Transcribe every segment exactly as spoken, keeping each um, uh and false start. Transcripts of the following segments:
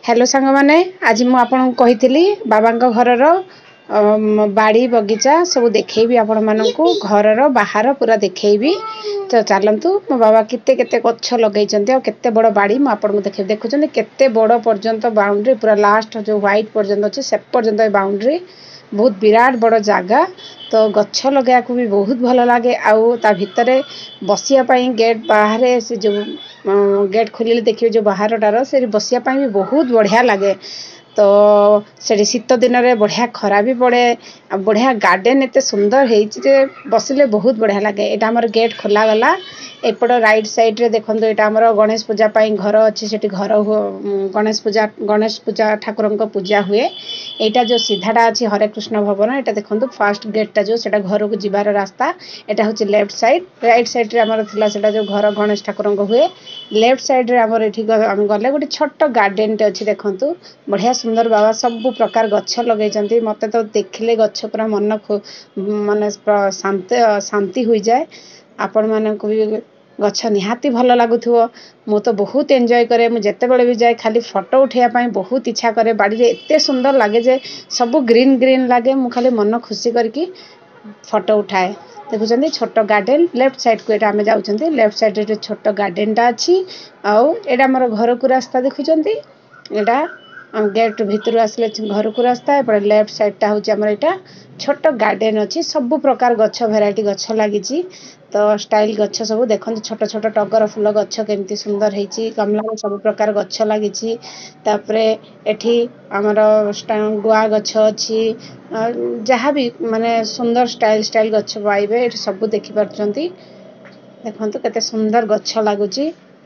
Hello सांग माने आज मु आपन कहितली बाबा घरर बाड़ी बगीचा सब देखी आपण मानू घर बाहर पूरा देखी तो चलतु मो बाबा केते केते गछ लगे केते बड़ बाड़ी मुझे देखे देखुं केते बड़ पर्यंत बाउंड्री पूरा लास्ट जो व्हाइट पर्यंत अच्छे से पर्यंत बाउंड्री बहुत विराट बड़ जगह तो गछ लगे भी बहुत भल लगे आउ ता भितर बसियापाई गेट बाहर से जो गेट खोलिले देखिए जो बाहर टार से बसियापाई भी बहुत बढ़िया लगे तो से शीत दिन में बढ़िया खरा भी पड़े बढ़िया गार्डन एत सुंदर है बसिले बहुत बढ़िया लगे यहाँ आम गेट खोला गला एपट राइट साइड रे देखो यहाँ गणेश पूजा घर अच्छी से घर गणेश पूजा गणेश पूजा ठाकुर पूजा हुए यहाँ जो सीधाटा अच्छी हरे कृष्ण भवन यहाँ देखो फास्ट गेटा जो सेटा घर को जीवार रास्ता यहाँ हूँ लेफ्ट साइड राइट साइड रे आमर थिला सेटा जो घर गणेश ठाकुर हुए लेफ्ट साइड रे आमर एठी आम गले गोटे छोट गार्डन टे अच्छी देखु बढ़िया सुंदर बाबा सब प्रकार गछ लगे मत तो देखिले गछ पूरा मन मानने शांति शांति हो जाए आपण मानक भी गछ निहाती भल लगुव मु तो बहुत एंजॉय करे मुझे बड़े भी जाए खाली फोटो उठाइबा बहुत इच्छा करे बाड़ी रे एते सुंदर लगे जे सब ग्रीन ग्रीन लगे मु खाली मन खुशी करके फोटो उठाए देखुं छोट गार्डन लेफ्ट साइड को आम जाऊँ लेफ्ट साइड रे छोट गार्डन टा अच्छी आउ एटा मोर घर को रास्ता देखुं एटा गेट भितर आसले घर को रास्ता एपटे लेफ्ट साइड टा हूँ यहाँ छोट गार्डन अच्छी सब प्रकार गछ भेराइटी गछ लगी तो स्टाइल गछ सब देखते छोट छोट टगर फूल गछ केमती सुंदर है गमला सब प्रकार गछ लगी एठी आमर गुआ गछ अच्छी जहाँ भी माने सुंदर स्टाइल स्टाइल गछ पाइबे ये सब देखिपार देखो केते सुंदर गछ लगुच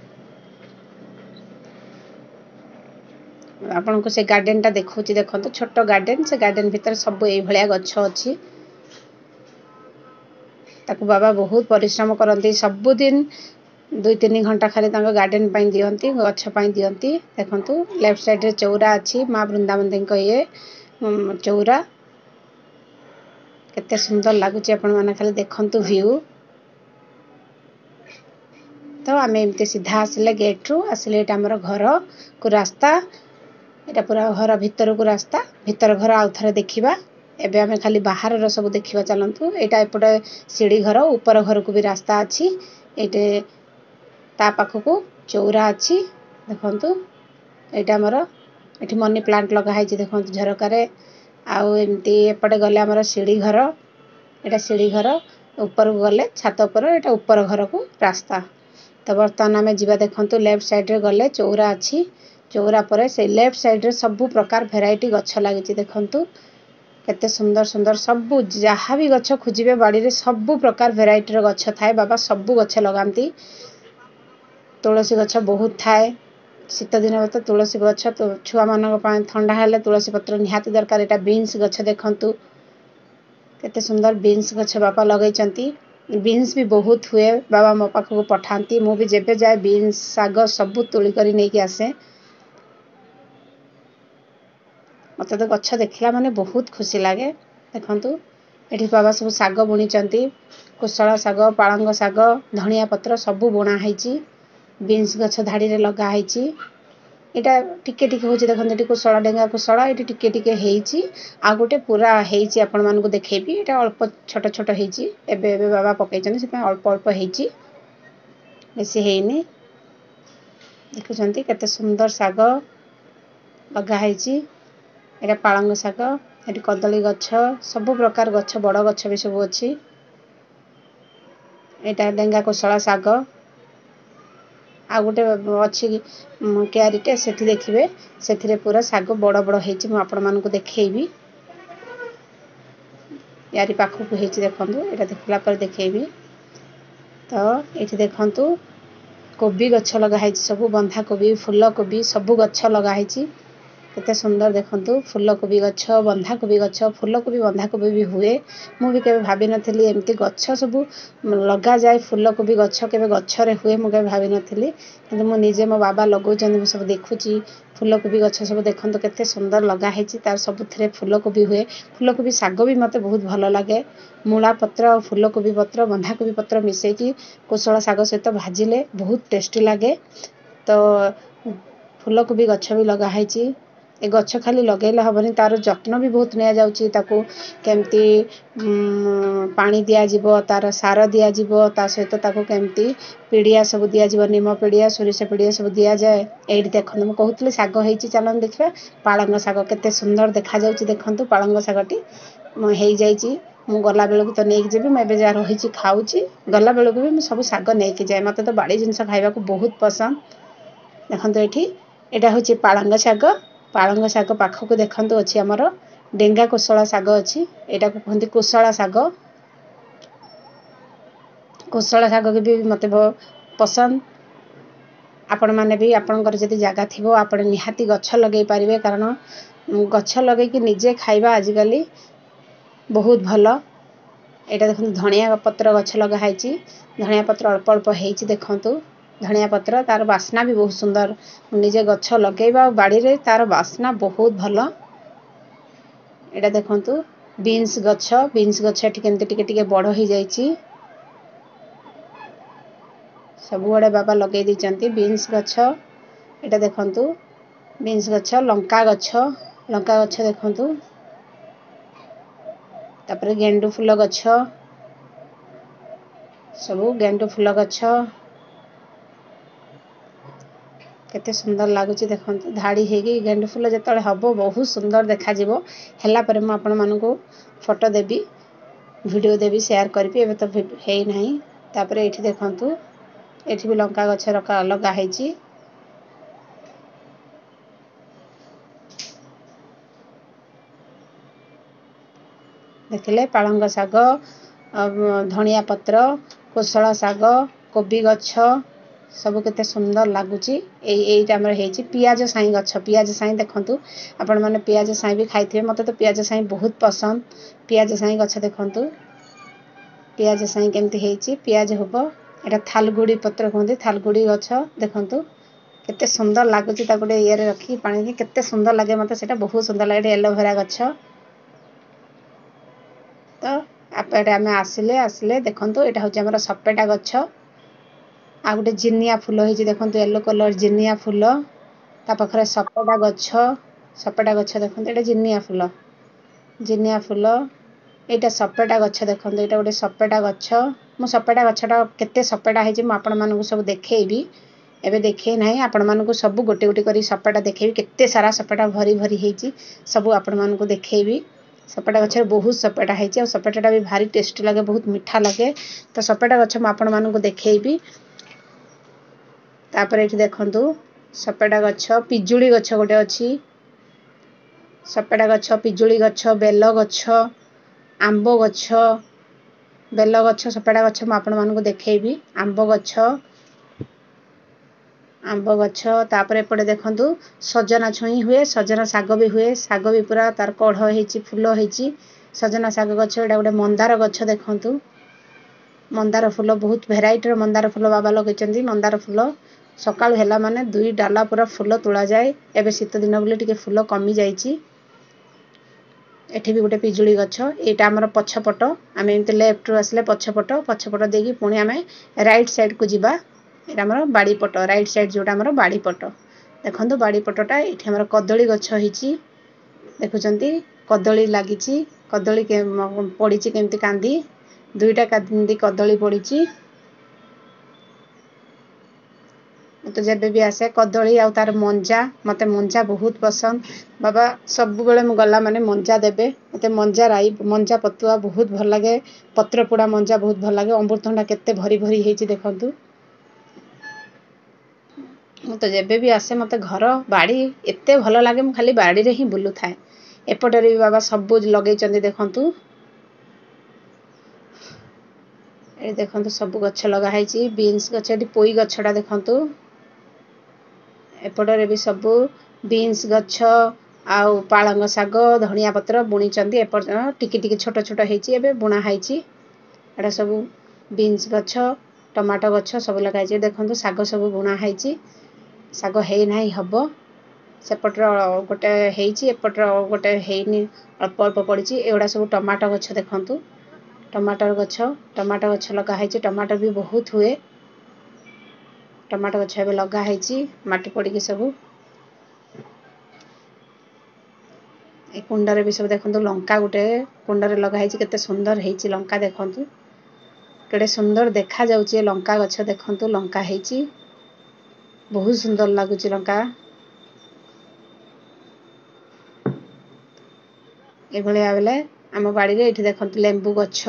आपन को से गार्डन टा देखो देखो छोट गार्डन से गार्डन भीतर सब यही भाया गछ अच्छी ताकू बाबा बहुत परिश्रम करती सबुदिन दुई तीन घंटा खाली गार्डन पाई दियंती गछ पाई दियंती देखंतु लेफ्ट साइड रे चौरा अच्छी माँ वृंदावती ये चौरा केते सुंदर लगुच आपण माने खाली देखंतु व्यू तो आम एमती सीधा आसिले गेट रू आसिले आमर घर को रास्ता यहाँ पूरा घर भितर को रास्ता भितर घर आउ थे देखा एबे आमे खाली बाहर सब देखा चलतु यहाँ एपटे सीढ़ी घर ऊपर घर को भी रास्ता अच्छी ये ता पाखक चौरा अच्छी देखु यहाँ आमर ये मनी प्लांट लगाई देखो झरकार आउ एमती एपटे गले आमर सीढ़ी घर यहाँ सीढ़ी घर ऊपर को गले छात उपर यहाँ ऊपर घर को रास्ता तो बर्तमान आम जा देखु लेफ्ट साइड रे गले चौरा अच्छी चौरा पर से लेफ्ट साइड रे सब प्रकार भेराइटी गछ लगी देखंतु केते सुंदर सुंदर सब जहाँ भी गछ खोजे बाड़ी रे सब प्रकार भेराइटी गछ थाए बाबा सब गछ लगाती तुलसी गछ बहुत थाए शीत दिन तो तुलसी गछ तो छुआ मान ठंडा हेले तुलसी पत्र निहाती दरकार यहाँ बीन्स गछ देखंतु केते सुंदर बीन्स गछ बापा लगे बीन्स भी बहुत हुए बाबा मो पाखक पठाती मु भी जेबे जाए बीन्स साग सब तोली कर नहीं आसे मत तो गछ देखला माने बहुत खुशी लगे देखंतु एठी बाबा सब साग बुणी कुशला साग पालंग साग धनिया पत्र सब बुणा है बीन्स गछ धाड़ी रे लगा है यहाँ टिके टिके हो देखते कुशला डेंगा कुशला ये टिके टिके होती आ गोटे पूरा होती आपण मानक देखेबी ये अल्प छोट छोट होती एबे एबे बाबा पकई से अल्प अल्प होती बेसी हैनी देखुं केते सुंदर साग लगाई यहाँ पालंग शाग ये कदली गछ सब प्रकार गछ बड़ गछ भी सब अच्छी यहाँ डेंगा कोशला शाग आ गोटे अच्छी क्यारीटे से देखिए से पूरा शाग बड़ बड़ होपण देखी यारी पाखक हो देखु यहाँ देखला देखी तो ये देखु कोबी गछ लगाई सब बंधा कोबी फूल कोबी सब गछ लगाई केते सुंदर देखंतु फूल कोबी गछ बंधा कोबी गछ फूल कोबी बंधा कोबी भी हुए मु भी केबे भाबी नथिली एमती गछ सब लगा जाए फूल कोबी गछ केबे गछरे हुए मु केबे भाबी नथिली किंतु मु निजे मो बाबा लगौचंदी मु सब देखुची फूल कोबी गछ सब देखंतु केते सुंदर लगा हेची तार सब थरे फूल कोबी हुए फूल कोबी साग भी मते बहुत भल लागे मूला पत्र फूल कोबी पत्र बंधा कोबी पत्र मिसेकी कोशला साग सहित भाजिले बहुत टेस्टी लागे तो फूल को भी गछ भी लगाई ए गछ खाली लगेले हेनी तार जत्न भी बहुत नि जाऊँगी केमती पानी दिज्व तार सार दिज्व ता सहित केमती पीड़िया सब दिज्व निम पीड़िया सोरिष पीड़िया सब दि जाए। ये देखो मुझे कहती शाग हो चलन देखिए पालंग शाग केते सुंदर देखा जाउची देखंतु पालंग शागटी हो जाइए मु गला बेलू तो नहीं जी मुझे जहाँ रही खाऊँ गला बेलू भी मुझे सब शाग नहीं जाए मत तो बाड़ी जिनस खाइबा बहुत पसंद। देखो ये यहाँ हूँ पालंग शाग पालंग शाग पाखक देखु अच्छी आमर डेंगा कोशला शाग अच्छी यहाँ को कहते कोशला शाग कोशला शाग भी मत पसंद। आपण मैंने भी आपणकर जदि जगह थी आप निहाती गछ लगे पारे कारण गछ लगे निजे खाइबा आजिकल बहुत भल। यहाँ देखो धनिया पत्र गछ लगाई धनिया पत्र अल्प अल्प हो देखु धनिया पत्र तार बास्ना भी बहुत सुंदर निजे गछ लगेबा बाड़ी रे तार बास्ना बहुत भल। यहाँ देखु बीन्स गछ बीन्स गछ केमती टिके टिके बड़ हो जाइए सबुआड़े बाबा लगे देती बीन्स गछ। यहाँ देखु बीन्स गछ लंका गछ लंका गछ देखु तापर गेंडु फूल गछ सबू गेंडु फूल गछ केते सुंदर लगुच देखो धाड़ी होगी गेंडु फूल जो हम बहुत सुंदर देखा है मुझे आपण मानक फोटो देवी वीडियो देवी शेयर करी एवं तो है नहीं। तापर ये देखु ये भी लंका गछ रखा लगाई देखिले पालंग शाग धनिया पत्र कोशला शाग कोबी गछ सब केते सुंदर लगुच। ये पियाज साई गछ पियाज साई देखु आपण मैंने पियाज साई भी खाई मत तो पियाज साई बहुत पसंद। पियाज साई गछ देखु पियाज साई केमती है पियाज हम यहाँ थालगुड़ी पत्र कहते थालगुड़ी गछ देखु केते सुंदर लगुच गोटे ये रखी पानी केते सुंदर लगे मत से बहुत सुंदर लगे एलोवेरा गछ। तो आप आम आसिले आसिले देखो यहाँ हूँ आम सपेटा गछ आ गोटे जिनिया फूल होती देखो येलो कलर जिनिया फूल ता पाखरे सपेटा गछ सपेटा गछ देखो ये जिनिया फूल जिनिया फूल यहाँ सपेटा गछ देखो यहाँ गोटे सपेटा गछ मु सपेटा गछटा केते सपेटा है आपण मानक सब देखी एवं देखे ना आपण मानक सब गोटे गोटे कर सपेटा देखेबी केते सारा सपेटा भरी भरी होती सब आपण मानक देखेबी। सपेटा गछ बहुत सपेटा है सपेटा भी भारी टेस्टी लगे बहुत मीठा लगे तो सपेटा गछ आपण मानक देखेबी। तापर ये देखु सपेटा गछ पिजुली गछ गोटे अच्छी सपेटा गछ पिजुली गछ बेल गछ आंब गछ बेल गछ सपेटा गछ आपण मानक देखेबी आंब गछ आंब गछ तापर एपटे देखु सजना छुई हुए सजना शाग भी हुए शाग भी पूरा तार कढ़ होती फूल होती सजना शाग गछ यहाँ गोटे मंदार गछ देखु मंदार फूल बहुत भेराइटर मंदार फूल बाबा लगे मंदार फूल सकाळु हैला माने दुई डाला पूरा फूल तोड़ा जाए एबे शीत दिन बोली टिके फूल कमी जाइए। एठी भी गोटे पिजुली गछ एटा हमर पछपट आम एमती लेफ्ट रु आसले पछपट पछपट देकी पुणी आम राइट साइड को जीवा एटा हमर बाड़ी पट राइट साइड जोटा हमर बाड़ी पट देखो बाड़ी पटटा ये हमर कदली गछ होइची देखुचंती कदली लागिची कदली के पड़ीची केमती कांदी दुईटा कांदी कदली पड़ीची तो जब भी आसे कदली आ तार मंजा मते मंजा बहुत पसंद बाबा सब बेले मु गला माने मंजा देबे मते मंजा राई मंजा पतुआ बहुत भल लगे पत्र पोड़ा मंजा बहुत भल लगे अमृतभंडा केते भरी भरी हेची देखंतु मु तो जब भी आसे मते घर बाड़ी एते भल लगे मु खाली बाड़ी रे ही बुलु थाए एपटे भी बाबा सब लगे चंदी देखंतु ए देखंतु सब गछ लगा हेची बीन्स गछ एटी पोई गछडा देखंतु एपटे भी सब बीन्स गछ आउ पालंग शाग धनिया पत्र बुणी चंदी एपट टिकी टिकी छोट छोट हेची एबे बुणा हेची एटा सब बीन्स गछ टमाटो गछ सब लगाई देखंतु शाग सब बुणा हेची शाग हे नाही हबो सेपटर गोटे हेची एपटर गोटे हेनी अल्प अल्प पड़ी एगुड़ा सब टमाटो गछ देखंतु टमाटर गछ टमाटो गछ लगा हेची टमाटर भी बहुत हुए टमाटो गछ एबे लगा हेची माटी पड़ी सब ए कुंडरे भी सब देखंतु लंका गुटे कुंडरे लगा ହେଇଛି केते सुंदर ହେଇଛି लंका देखंतु केडे सुंदर देखा जाउची लंका गछ देखंतु लंका ହେଇଛି बहुत सुंदर लागुची लंका ए भले आबले हम बाड़ी रे एठी देखंतु लेंबू गछ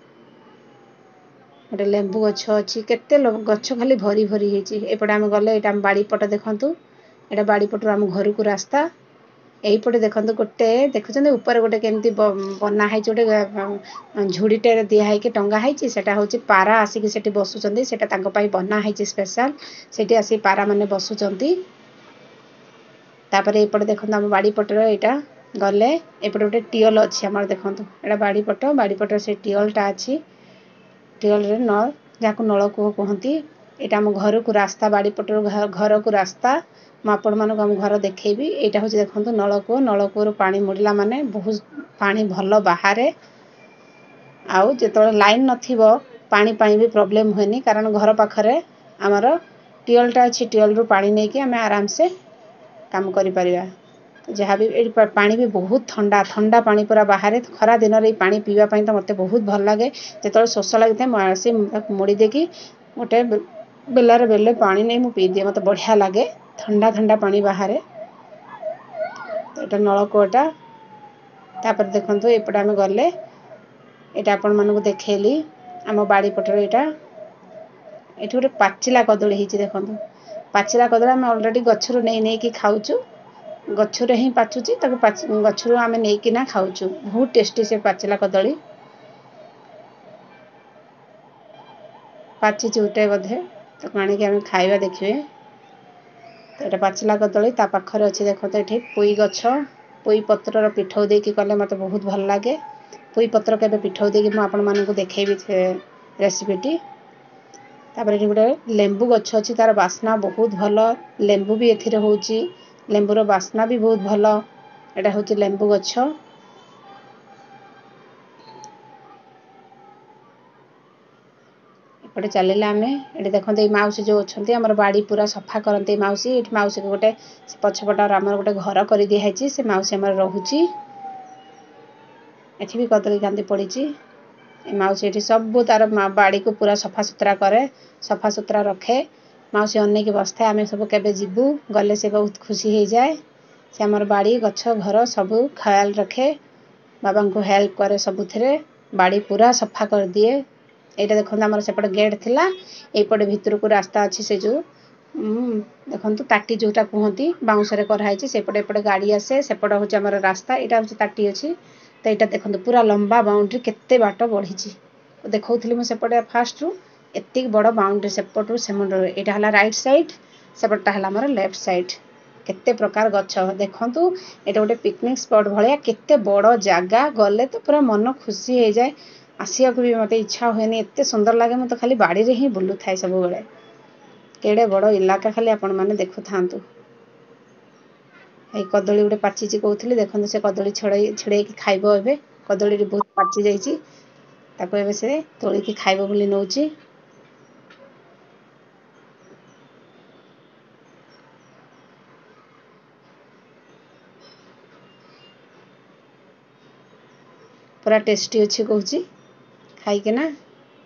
गोटे लेंबू गछ अछि केते गछ खाली भरी भरी ହେଇଛି एपटे हम गले एटा हम बाड़ी पट देखंतु एटा बाड़ी पटरो हम घर को रास्ता एही पटे देखंतु गोटे देखुछन ऊपर गोटे केमती बना है जोटे झुड़ीटे दिया है कि टंगा है सेटा होची पारा आसी कि सेठी बसुचंदी सेटा तांको पई बना है स्पेशल सेठी आसी पारा माने बसुचंदी तापर एपटे देखंतु हम बाड़ी पटरो एटा गले एपटे गोटे टियल अछि हमर देखंतु एटा बाड़ी पट बाड़ी पट से टियलटा अछि टियल रे न जाको नळ को कहंती एटा हम घर को रास्ता बाड़ी पटरो घर को रास्ता आपण मानको हम घर देखैबी एटा होची देखंतु नळको नळको पानी मुडला माने बहुत पानी भलो बाहारे आउ जेतो लाइन नथिबो पानी पानी भी प्रॉब्लम होनी कारण घर पाखरे हमर टियलटा अछि टियल रो पानी नै कि हम आराम से काम करि परिबा जहाँ भी ए पानी भी बहुत ठंडा ठंडा पानी पूरा बाहर खरा दिन रे पानी पीवा पई त मते बहुत भल लागे जेतो शोष लागते मासे मुड़ी देकी गोटे बेलार बेले पानी नै मु पी दिए मते बढ़िया लागे ठंडा ठंडा पानी बाहर एटा नलकोटा तापर देखंतु एपटा हम गले एटा आपण मानको देखेली हम बाड़ी पटर एटा एठी गोटे पाचिला कदळी हिची देखंतु पाचिला कदळी हम ऑलरेडी गछरु नै नै की खाउछु गछरे ही पाचुची ताको गछरु हम नै की ना खाउछु बहुत टेस्टी से पाचिला कदळी पाची चुटे बधे तो काणी के हम खाइबा देखिबे तो एटा पाचिला कदळी ता पाखरे अछि देखंतु एठी पोई गछ पोई पत्रर पिठौ दे की कले मते बहुत भल लागे पोई पत्र केबे पिठौ दे की म आपण मानको देखैबी रेसिपीटी तापर एठी गुटे लेंबू गछ अछि तार वासना बहुत भलो लेंबू भी एथिरे होउची लेंबूर वासना भी बहुत भलो एटा होची लेंबू गछ एपटे चलेला हमें एठी देखंते ए माउसी जो अछंती हमर बाड़ी पूरा सफा करंते माउसी एठी माउसी को गोटे पछपटार हमर गोटे घर करि दिया हैची से माउसी हमर रहूची एठी भी कदली कांदी पड़ीची ए माउसी एठी सब तार बाड़ी को पूरा सफा सुतरा करे सफा सुतरा रखे माउसी अन्ने के बस्ता हमें सब केबे जिबू गले से बहुत खुशी हो जाए से हमर बाड़ी गछ घर सब ख्याल रखे बाबा को हेल्प करे सबुथरे बाड़ी पूरा सफा कर दिए एटा देखंतु हमर सेपट गेट थिला एपटे भीतर को रास्ता अछि से जो देखंतु ताटी जोटा कहंती बाउंसरे कर हाइची सेपटे एपटे गाड़ी आसे सेपट होची हमर रास्ता एटा होची ताटी अछि त एटा देखंतु पूरा लंबा बाउंड्री केते बाट बढ़ीची देखौथली म सेपटे फास्ट रु एत्तिक बड़ बाउंड्री सेपट रु सेमुंड एटा हला राइट साइड सेपटटा हला हमर लेफ्ट साइड केते प्रकार गछ देखंतु एटा गोटे पिकनिक स्पॉट भलिया केते बड़ जागा गले तो पूरा मन खुशी हो जाए आसिया को भी मते इच्छा होएनी एते सुंदर लागे म तो खाली बाड़ी रे ही बुलु थाए सब बेले केडे बड़ इलाका खाली आपण माने देखु थांतु ए कदली गोटे पाची ची कहउथली देखंतु से कदली छड़े छड़े की खाइबो एबे कदली रे बहुत पाची जाईची ताको एबे से तोली की खाइबो बोली नउची पूरा टेस्टी अछि कहउची खाई के ना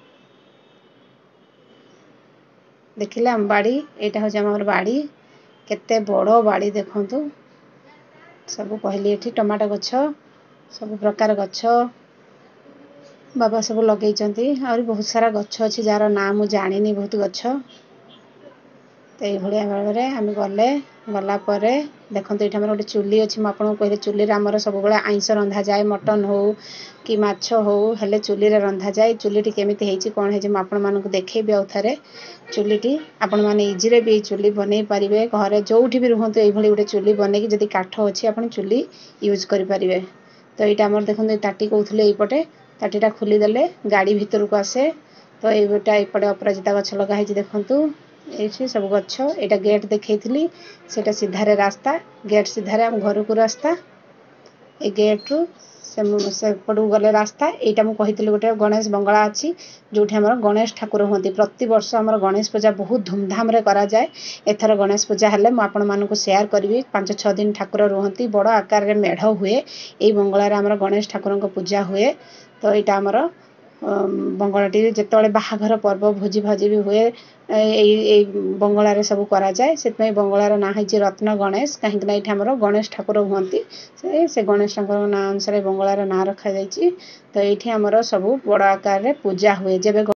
देखिले हम बाड़ी एटा हो हमर बाड़ी केते बड़ो बाड़ी देखंतु सब कहली एठी टमाटो गछ सब प्रकार गछ बाबा सब लगै चंती और बहुत सारा गछ अछि जार नाम जानि नी बहुत गछ ते भलिया भाबरे हम गले गला परे देखंतु एठी हमर गोटे चुल्ली अछि म आपन कहले चुल्ली रे हमर सब बेले आइंस रंधा जाय मटन हो कि माछ हो हले चुल्ली रे रंधा जाय चुल्लीटी केमिति हेची कोन हेची म आपन मानको देखैबे औथरे चुल्लीटी आपण माने इजी रे भी चुल्ली बनै परिबे घरे जोउठी भी रहंतु एई भली गोटे चुल्ली बनै कि जदी काठ अछि आपण चुल्ली यूज करि परिबे तो एटा हमर देखंतु ताटी कहउथले एई पटे ताटीटा खुली देले गाड़ी भीतर को आसे तो एई बेटा एपटे अपराजिता गछ लगा हेची देखंतु एठी सब गछ एटा गेट देखैथली सेटा सीधा रे रास्ता गेट सीधा रे हम घर को रास्ता ए गेट रु से सेपटू गले रास्ता एटा मु कहितली गोटे गणेश बंगला अछि जोठी हमर गणेश ठाकुर होती प्रति वर्ष हमर गणेश पूजा बहुत धूमधाम रे करा जाए। एथर गणेश पूजा हेले मु आपण मानकु शेयर करबी। पांच छह दिन ठाकुर रहंती बड़ आकार रे मेढ हुए एई बंगला रे हमर गणेश ठाकुर को पूजा हुए। तो एटा हमर बंगलाटी जेतबेले बाहाघर पर्व भोजी भाजी भी हुए एई बंगला रे सब करा जाए। सेतमै बंगला रे ना हिची रत्न गणेश काहे कि एठी हमर गणेश ठाकुर हुंती से से गणेश ठाकुर ना अनुसार बंगला रे ना रखा जाईची। तो एठी हमर सब बड़ आकार रे पूजा हुए जेबे